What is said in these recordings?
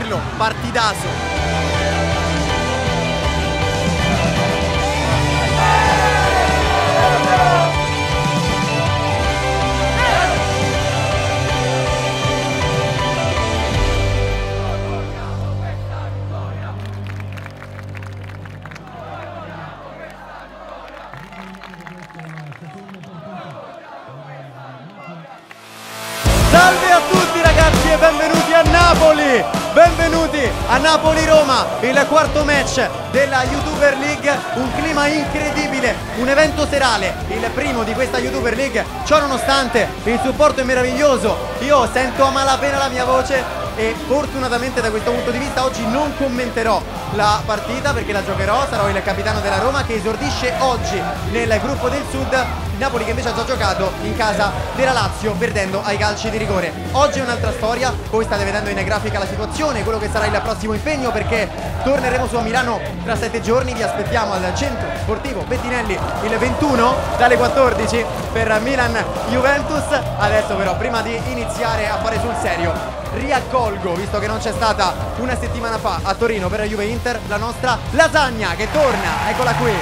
dirlo, partidaso. Salve a tutti ragazzi e benvenuti a Napoli! Benvenuti a Napoli-Roma, il quarto match della YouTuber League, un clima incredibile, un evento serale, il primo di questa YouTuber League, ciò nonostante il supporto è meraviglioso, io sento a malapena la mia voce e fortunatamente da questo punto di vista oggi non commenterò la partita perché la giocherò, sarò il capitano della Roma che esordisce oggi nel gruppo del Sud, Napoli che invece ha già giocato in casa della Lazio perdendo ai calci di rigore. Oggi è un'altra storia, voi state vedendo in grafica la situazione, quello che sarà il prossimo impegno perché torneremo su a Milano tra 7 giorni, vi aspettiamo al centro sportivo Bettinelli il 21 dalle 14 per Milan-Juventus. Adesso però prima di iniziare a fare sul serio riaccolgo, visto che non c'è stata una settimana fa a Torino per la Juve Inter, la nostra lasagna che torna, eccola qui.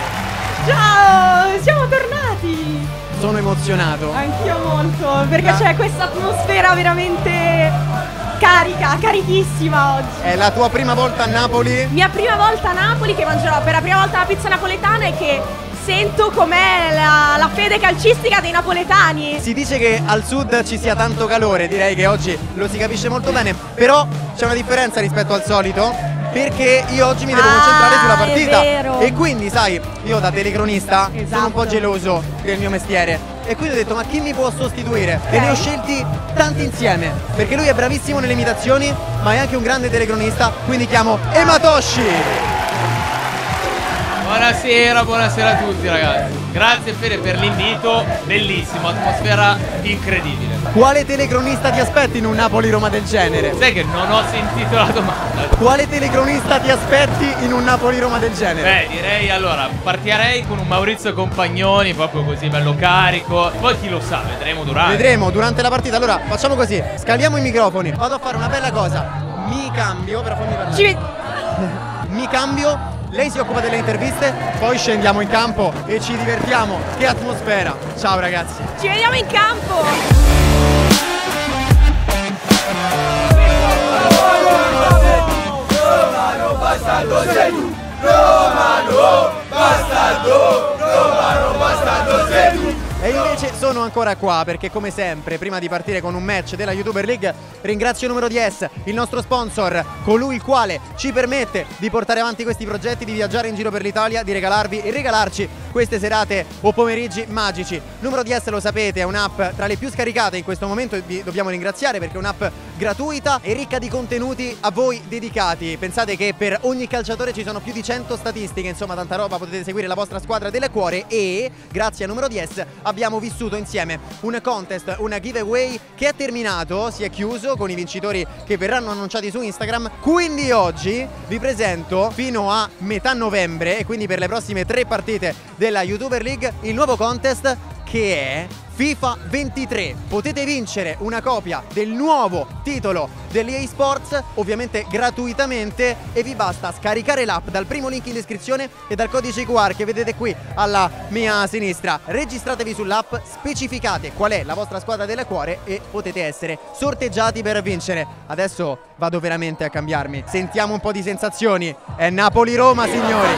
Ciao, siamo tornati! Sono emozionato. Anch'io molto, perché c'è questa atmosfera veramente carica, carichissima oggi. È la tua prima volta a Napoli? Mia prima volta a Napoli, che mangerò per la prima volta la pizza napoletana e che sento com'è la fede calcistica dei napoletani. Si dice che al sud ci sia tanto calore, direi che oggi lo si capisce molto bene, però c'è una differenza rispetto al solito perché io oggi mi devo concentrare sulla partita e quindi sai, io da telecronista sono un po' geloso del mio mestiere e quindi ho detto ma chi mi può sostituire? E ne ho scelti tanti insieme perché lui è bravissimo nelle imitazioni ma è anche un grande telecronista, quindi chiamo Ematoshi. Buonasera, buonasera a tutti ragazzi. Grazie Fede per l'invito, bellissimo, atmosfera incredibile. Quale telecronista ti aspetti in un Napoli-Roma del genere? Sai che non ho sentito la domanda. Quale telecronista ti aspetti in un Napoli-Roma del genere? Beh, direi allora, partirei con un Maurizio Compagnoni, proprio così bello carico. Poi chi lo sa, vedremo durante. Vedremo durante la partita. Allora, facciamo così, scaliamo i microfoni. Vado a fare una bella cosa. Mi cambio, però fammi parlare. Mi cambio. Lei si occupa delle interviste, poi scendiamo in campo e ci divertiamo. Che atmosfera! Ciao ragazzi! Ci vediamo in campo! Romano bastardo sei tu! Romano bastardo! Romano bastardo sei tu! E invece sono ancora qua perché come sempre prima di partire con un match della YouTuber League ringrazio Numero 10, il nostro sponsor, colui il quale ci permette di portare avanti questi progetti, di viaggiare in giro per l'Italia, di regalarvi e regalarci queste serate o pomeriggi magici. Numero 10 lo sapete è un'app tra le più scaricate in questo momento e vi dobbiamo ringraziare perché è un'app gratuita e ricca di contenuti a voi dedicati. Pensate che per ogni calciatore ci sono più di 100 statistiche, insomma tanta roba, potete seguire la vostra squadra del cuore e grazie a Numero 10 abbiamo vissuto insieme un contest, un giveaway che è terminato, si è chiuso con i vincitori che verranno annunciati su Instagram. Quindi oggi vi presento fino a metà novembre e quindi per le prossime 3 partite della YouTuber League il nuovo contest che è FIFA 23. Potete vincere una copia del nuovo titolo dell'EA Sports, ovviamente gratuitamente, e vi basta scaricare l'app dal primo link in descrizione e dal codice QR che vedete qui alla mia sinistra. Registratevi sull'app, specificate qual è la vostra squadra del cuore e potete essere sorteggiati per vincere. Adesso vado veramente a cambiarmi. Sentiamo un po' di sensazioni. È Napoli-Roma, signori.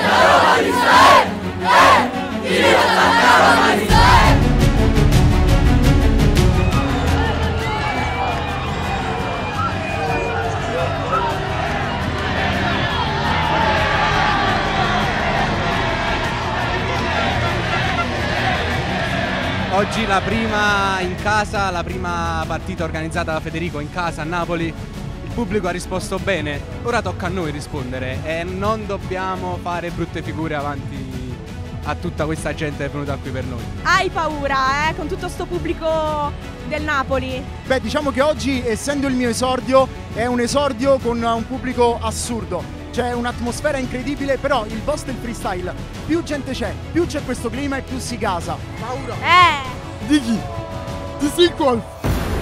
Oggi la prima in casa, la prima partita organizzata da Federico in casa a Napoli. Il pubblico ha risposto bene, ora tocca a noi rispondere e non dobbiamo fare brutte figure avanti a tutta questa gente che è venuta qui per noi. Hai paura, con tutto sto pubblico del Napoli? Beh, diciamo che oggi, essendo il mio esordio, è un esordio con un pubblico assurdo. C'è un'atmosfera incredibile, però il vostro è il freestyle. Più gente c'è, più c'è questo clima e più si gasa. Paura. Eh! Di chi? Di Sequel.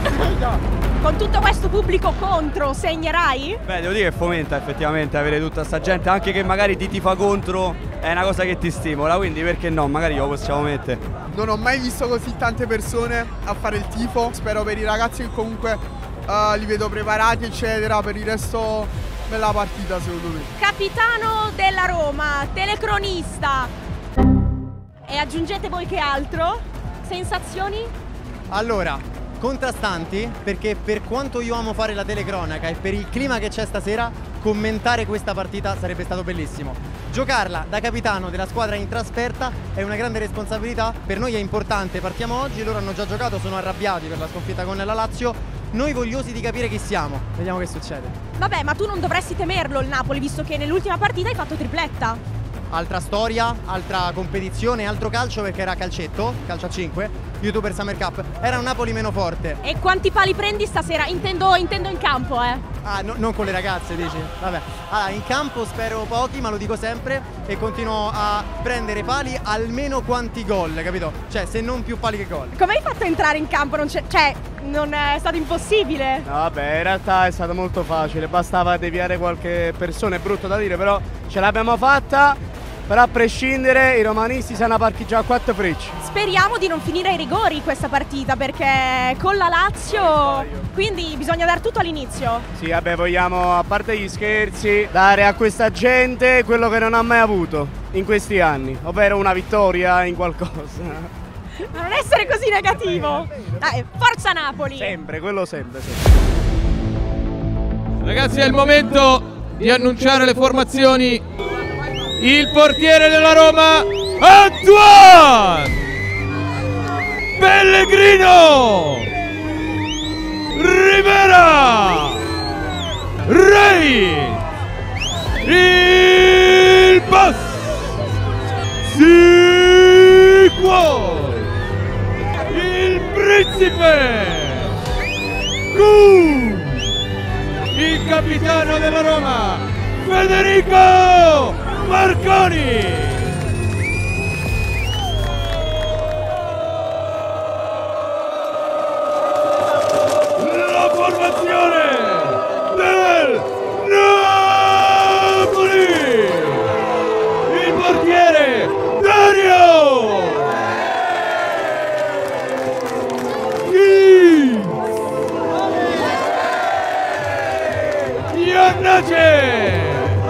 Con tutto questo pubblico contro, segnerai? Beh, devo dire che fomenta effettivamente avere tutta sta gente, anche che magari ti tifa contro, è una cosa che ti stimola, quindi perché no, magari lo possiamo mettere. Non ho mai visto così tante persone a fare il tifo, spero per i ragazzi che comunque li vedo preparati eccetera, per il resto della partita secondo me. Capitano della Roma, telecronista, e aggiungete voi che altro? Sensazioni? Allora, contrastanti, perché per quanto io amo fare la telecronaca e per il clima che c'è stasera, commentare questa partita sarebbe stato bellissimo. Giocarla da capitano della squadra in trasferta è una grande responsabilità, per noi è importante, partiamo oggi, loro hanno già giocato, sono arrabbiati per la sconfitta con la Lazio, noi vogliosi di capire chi siamo, vediamo che succede. Vabbè, ma tu non dovresti temerlo il Napoli, visto che nell'ultima partita hai fatto tripletta. Altra storia, altra competizione, altro calcio, perché era calcetto, calcio a 5, YouTuber Summer Cup, era un Napoli meno forte. E quanti pali prendi stasera? Intendo in campo, Ah, non con le ragazze, dici? Vabbè. Allora, in campo spero pochi, ma lo dico sempre, e continuo a prendere pali almeno quanti gol, capito? Cioè, se non più pali che gol. Come hai fatto a entrare in campo? Non è stato impossibile? No, vabbè, in realtà è stato molto facile, bastava deviare qualche persona, è brutto da dire, però ce l'abbiamo fatta. Però a prescindere i romanisti sanno parcheggiare a 4 frecce. Speriamo di non finire ai rigori questa partita, perché con la Lazio, quindi bisogna dare tutto all'inizio. Sì, vabbè, vogliamo, a parte gli scherzi, dare a questa gente quello che non ha mai avuto in questi anni, ovvero una vittoria in qualcosa. Ma non essere così negativo. Dai, forza Napoli! Sempre, quello sempre. Ragazzi, è il momento di annunciare le formazioni. Il portiere della Roma, Antoine Pellegrino, Rivera, Rey, il boss, Siquo, il principe, il capitano della Roma, Federico Marconi! La formazione del Napoli! Il portiere Dario! Iannace!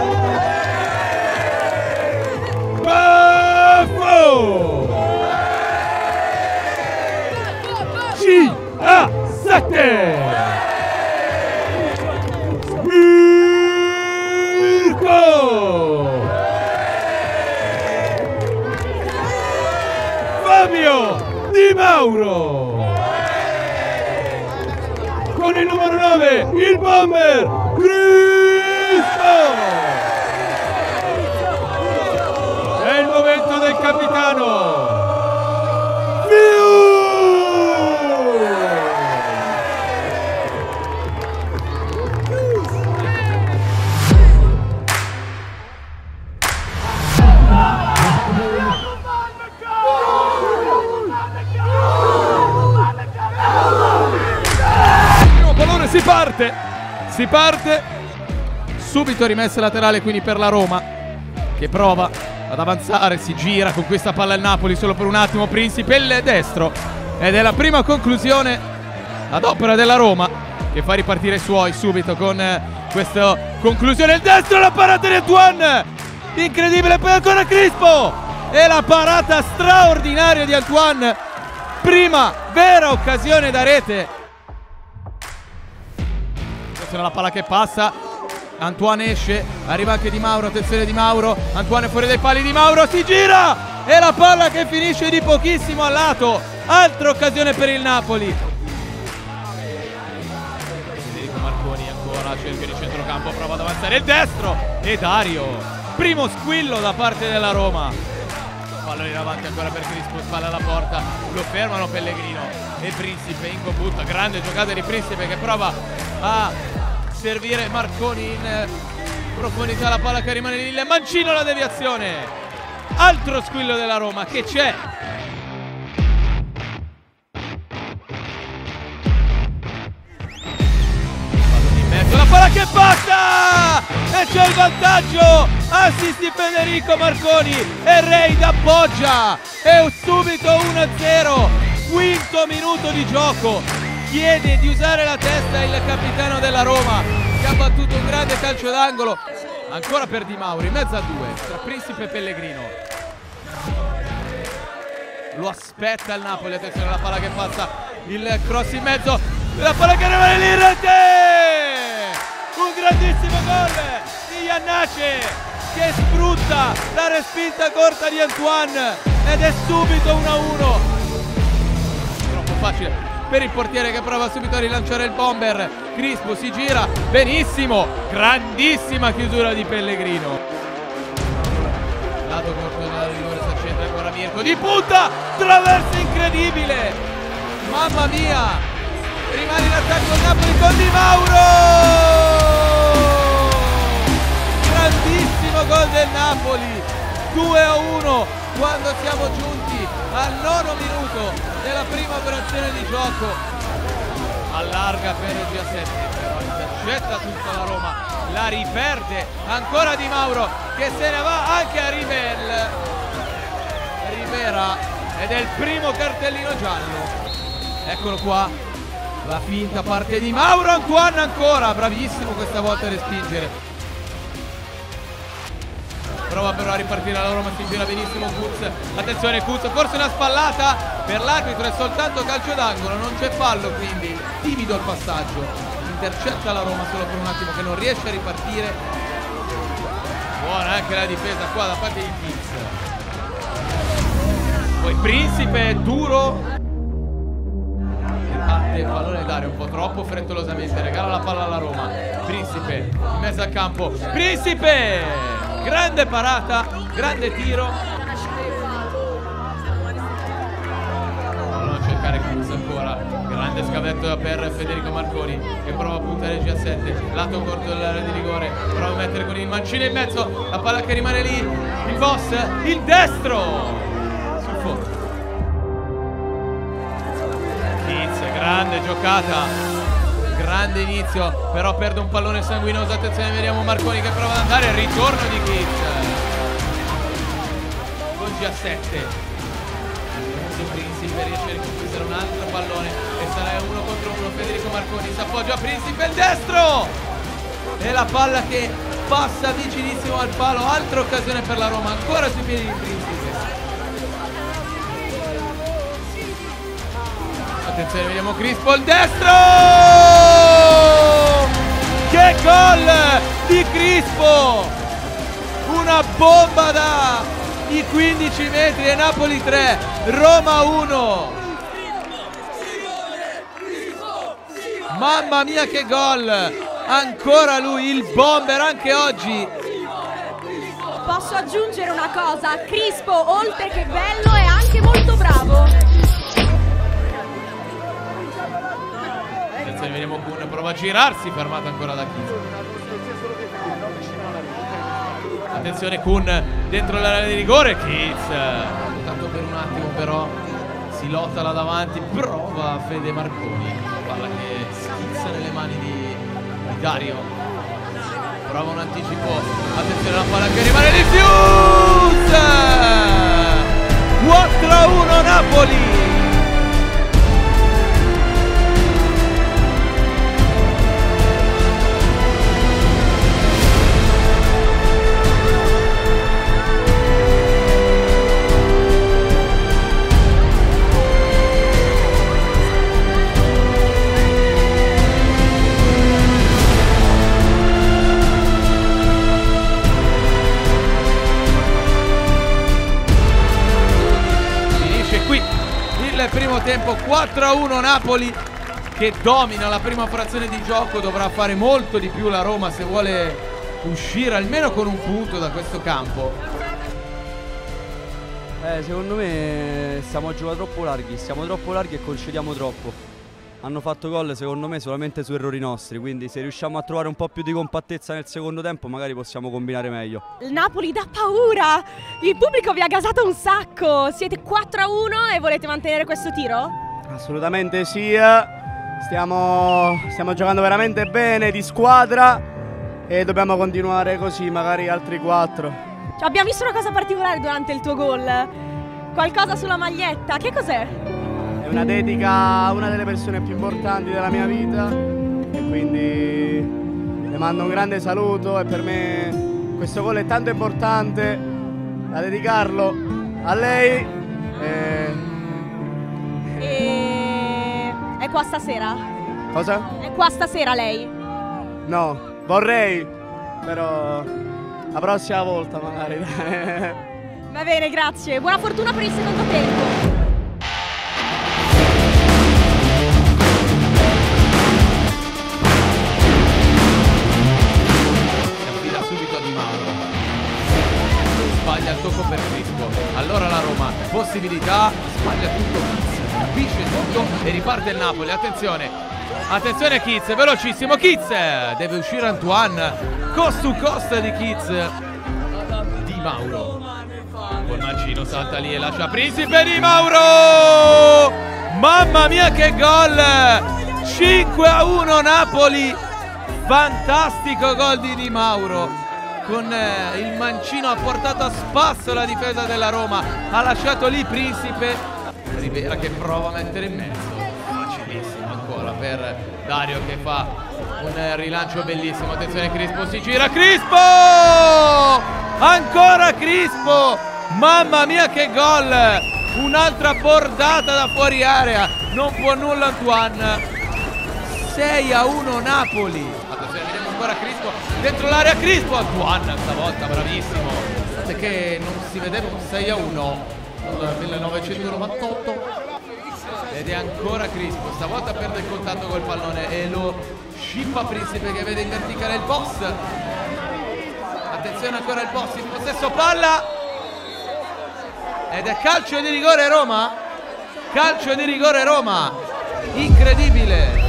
C-A-7 Mirko Fabio Di Mauro con il numero 9 il bomber Cristo. È il momento del capitano si parte, subito rimessa laterale quindi per la Roma che prova ad avanzare, si gira con questa palla il Napoli solo per un attimo, Principe il destro ed è la prima conclusione ad opera della Roma che fa ripartire i suoi subito con questa conclusione, il destro, la parata di Antoine, incredibile, poi ancora Crispo e la parata straordinaria di Antoine, prima vera occasione da rete. La palla che passa, Antoine esce, arriva anche Di Mauro, attenzione Di Mauro, Antoine fuori dai pali, Di Mauro si gira e la palla che finisce di pochissimo a lato, altra occasione per il Napoli. Federico Marconi ancora cerca di centrocampo, prova ad avanzare il destro e Dario, primo squillo da parte della Roma. Pallone in avanti ancora per Crispo, spalla alla porta, lo fermano Pellegrino e Principe in combutta, grande giocata di Principe che prova a servire Marconi in profondità, la palla che rimane lì, Mancino la deviazione, altro squillo della Roma che c'è. che passa e c'è il vantaggio, assist di Federico Marconi e Reid appoggia e subito 1-0, quinto minuto di gioco, chiede di usare la testa il capitano della Roma che ha battuto un grande calcio d'angolo, ancora per Di Mauro in mezzo a due tra Principe e Pellegrino. Lo aspetta il Napoli, attenzione alla palla che passa, il cross in mezzo, la palla che rimane lì in rete! Un grandissimo gol di Iannace che sfrutta la respinta corta di Antoine ed è subito 1-1. Troppo facile per il portiere che prova subito a rilanciare il bomber. Crispo si gira benissimo, grandissima chiusura di Pellegrino. Lato corto della rigore, si accentra ancora Mirko di punta, traversa incredibile, mamma mia, rimane in attacco il Napoli con Di Mauro, grandissimo gol del Napoli, 2-1 quando siamo giunti al 9° minuto della prima operazione di gioco. Allarga per il G7, però intercetta tutta la Roma, la riperde ancora Di Mauro che se ne va anche a Rivera ed è il primo cartellino giallo. Eccolo qua, la finta parte Di Mauro, Antoine ancora, bravissimo questa volta a respingere. Prova però a ripartire la Roma, si ingira benissimo Kuz, attenzione Kuz, forse una spallata per l'arbitro, è soltanto calcio d'angolo, non c'è fallo, quindi timido il passaggio, intercetta la Roma solo per un attimo che non riesce a ripartire. Buona anche la difesa qua da parte di Kuz. Poi Principe duro, batte il pallone d'aria un po' troppo frettolosamente, regala la palla alla Roma. Principe in mezzo al campo, Principe! Grande parata, grande tiro. Proviamo a cercare Kuz ancora. Grande scavetto per Federico Marconi che prova a puntare il G7. Lato corto dell'area di rigore. Prova a mettere con il mancino in mezzo. La palla che rimane lì. Il boss, il destro. Sul fondo. Kuz, grande giocata. Grande inizio, però perde un pallone sanguinoso, attenzione, vediamo Marconi che prova ad andare, il ritorno di Kuz con G7. Principe riesce a riconquistare un altro pallone e sarà 1 contro 1, Federico Marconi si appoggia a Principe, il destro e la palla che passa vicinissimo al palo, altra occasione per la Roma, ancora sui piedi di Principe. Attenzione, vediamo Crispo, il destro! Che gol di Crispo! Una bomba da i 15 metri e Napoli 3, Roma 1. Mamma mia che gol! Ancora lui, il bomber anche oggi. Posso aggiungere una cosa, Crispo oltre che bello è anche molto bravo. Vediamo Kun, prova a girarsi, fermata ancora da Kuz. Attenzione Kun dentro l'area di rigore, Kuz tanto per un attimo però si lotta là davanti, prova Fede Marconi, palla che schizza nelle mani di Dario, prova un anticipo, attenzione alla palla che rimane di Fius, 4-1 Napoli. Il primo tempo, 4-1 Napoli che domina la prima frazione di gioco, dovrà fare molto di più la Roma se vuole uscire almeno con un punto da questo campo. Secondo me stiamo troppo larghi e concediamo troppo. Hanno fatto gol secondo me solamente su errori nostri, quindi se riusciamo a trovare un po' più di compattezza nel secondo tempo magari possiamo combinare meglio. Il Napoli dà paura, il pubblico vi ha gasato un sacco, siete 4-1 e volete mantenere questo tiro? Assolutamente sì, stiamo giocando veramente bene, di squadra, e dobbiamo continuare così, magari altri 4. Abbiamo visto una cosa particolare durante il tuo gol. Qualcosa sulla maglietta, che cos'è? È una dedica a una delle persone più importanti della mia vita e quindi le mando un grande saluto, e per me questo gol è tanto importante da dedicarlo a lei. E... è qua stasera? Cosa? È qua stasera lei? No, vorrei, però la prossima volta magari. Va bene, grazie. Buona fortuna per il secondo tempo. Si affida subito a Di Mauro. Sbaglia il tocco per Crispo. Allora la Roma, possibilità, sbaglia tutto Kitz, capisce tutto e riparte il Napoli. Attenzione, attenzione Kitz, velocissimo Kitz, deve uscire Antoine, cost to cost di Kitz. Di Mauro, col mancino salta lì e lascia Principe. Di Mauro, mamma mia che gol, 5-1 Napoli, fantastico gol di Di Mauro. Con il mancino ha portato a spasso la difesa della Roma, ha lasciato lì Principe. Rivera che prova a mettere in mezzo, facilissimo ancora per Dario che fa un rilancio bellissimo. Attenzione, Crispo si gira, Crispo, ancora Crispo, mamma mia che gol, un'altra bordata da fuori area, non può nulla Antoine. 6-1 Napoli. Attenzione, vediamo ancora Crispo dentro l'area, Crispo, Antoine stavolta bravissimo, perché non si vedeva un 6-1 nel 1998, ed è ancora Crispo, stavolta perde il contatto col pallone e lo scippa Principe che vede in verticale il boss. Attenzione ancora il boss in possesso palla, ed è calcio di rigore Roma, calcio di rigore Roma, incredibile.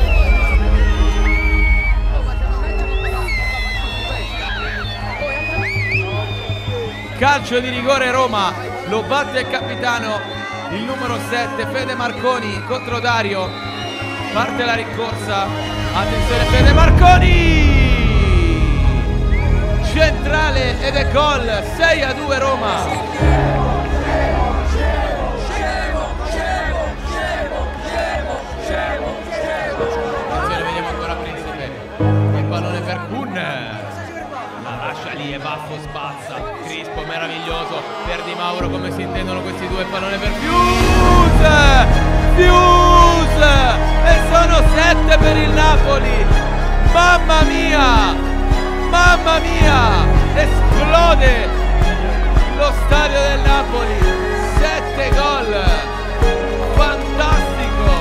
Calcio di rigore Roma, lo batte il capitano, il numero 7 Fede Marconi contro Dario, parte la rincorsa, attenzione Fede Marconi, centrale ed è gol, 6-2 Roma. Lì è baffo, spazza, Crispo meraviglioso per Di Mauro, come si intendono questi due, pallone per Fuse, e sono 7 per il Napoli, mamma mia, esplode lo stadio del Napoli, 7 gol, fantastico,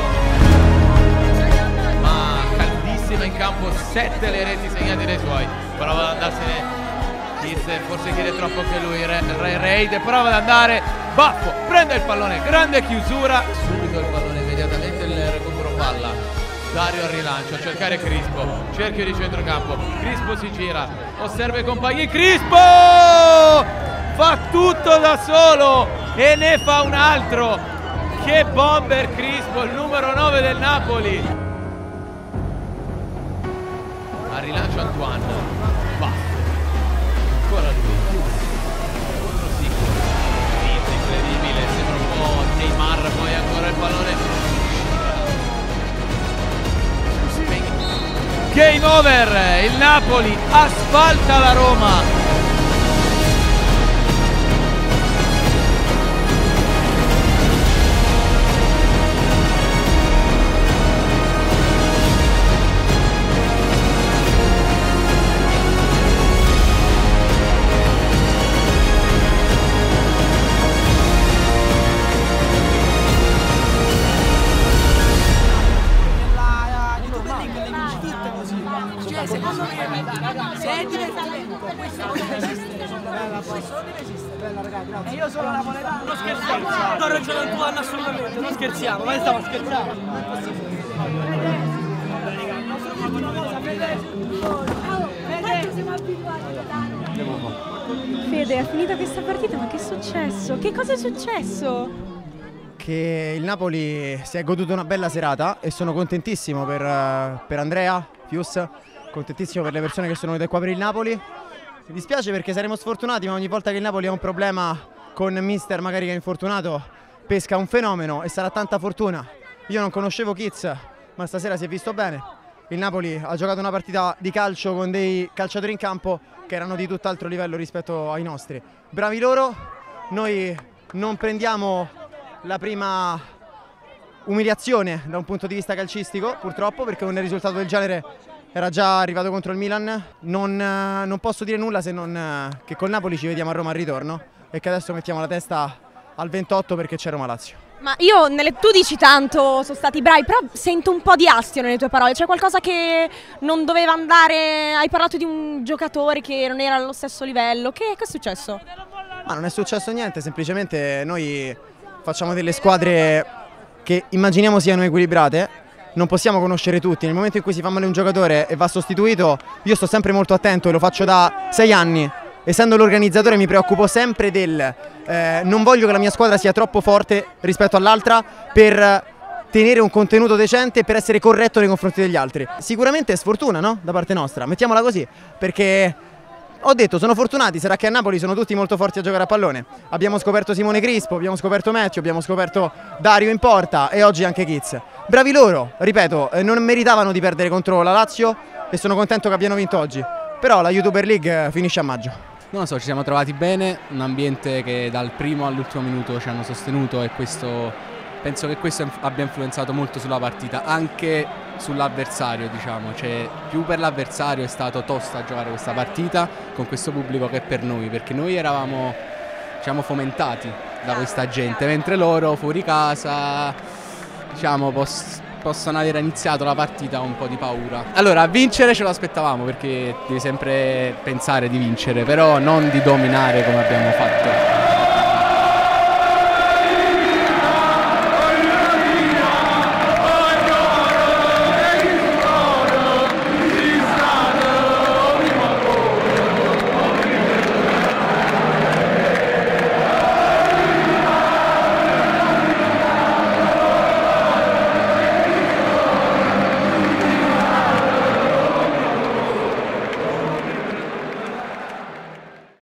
ma caldissima in campo, 7 le reti segnate dai suoi, prova ad andarsene. Forse chiede troppo anche lui, Reid prova ad andare, baffo, prende il pallone, grande chiusura, subito il pallone, immediatamente il recupero palla, Dario al rilancio, a cercare Crispo, cerchio di centrocampo, Crispo si gira, osserva i compagni, Crispo fa tutto da solo e ne fa un altro, che bomber Crispo, il numero 9 del Napoli. Al rilancio Antoine, baffo. Ancora lui, contro Sicuro, incredibile, sembra un po' Neymar, poi ancora il pallone. Game over, il Napoli asfalta la Roma. Io sono napoletano, non scherziamo. Non ragione Antoine assolutamente, non scherziamo, ma stiamo scherzando. Fede, è finita questa partita, ma che è successo? Che cosa è successo? che il Napoli si è goduto una bella serata e sono contentissimo per Andrea, Fius, contentissimo per le persone che sono venute qua per il Napoli. Mi dispiace perché saremo sfortunati, ma ogni volta che il Napoli ha un problema con mister magari che è infortunato pesca un fenomeno e sarà tanta fortuna. Io non conoscevo Kiz, ma stasera si è visto bene. Il Napoli ha giocato una partita di calcio con dei calciatori in campo che erano di tutt'altro livello rispetto ai nostri. Bravi loro, noi non prendiamo la prima umiliazione da un punto di vista calcistico, purtroppo, perché un risultato del genere era già arrivato contro il Milan. Non posso dire nulla se non che col Napoli ci vediamo a Roma al ritorno e che adesso mettiamo la testa al 28 perché c'è Roma-Lazio. Ma tu dici tanto, sono stati bravi, però sento un po' di astio nelle tue parole. C'è qualcosa che non doveva andare? Hai parlato di un giocatore che non era allo stesso livello. Che è successo? Ma non è successo niente, semplicemente noi facciamo delle squadre che immaginiamo siano equilibrate. Non possiamo conoscere tutti. Nel momento in cui si fa male un giocatore e va sostituito, io sto sempre molto attento e lo faccio da 6 anni. Essendo l'organizzatore mi preoccupo sempre non voglio che la mia squadra sia troppo forte rispetto all'altra per tenere un contenuto decente e per essere corretto nei confronti degli altri. Sicuramente è sfortuna, no? Da parte nostra, mettiamola così, perché ho detto sono fortunati, sarà che a Napoli sono tutti molto forti a giocare a pallone. Abbiamo scoperto Simone Crispo, abbiamo scoperto Matthew, abbiamo scoperto Dario in porta e oggi anche Kiz. Bravi loro, ripeto, non meritavano di perdere contro la Lazio e sono contento che abbiano vinto oggi. Però la YouTuber League finisce a maggio. Non lo so, ci siamo trovati bene, un ambiente che dal primo all'ultimo minuto ci hanno sostenuto e penso che questo abbia influenzato molto sulla partita, anche sull'avversario, diciamo. Cioè, più per l'avversario è stato tosta giocare questa partita con questo pubblico che per noi, perché noi eravamo, diciamo, fomentati da questa gente, mentre loro fuori casa, diciamo, possono aver iniziato la partita con un po' di paura. Allora, a vincere ce lo aspettavamo, perché devi sempre pensare di vincere, però non di dominare come abbiamo fatto.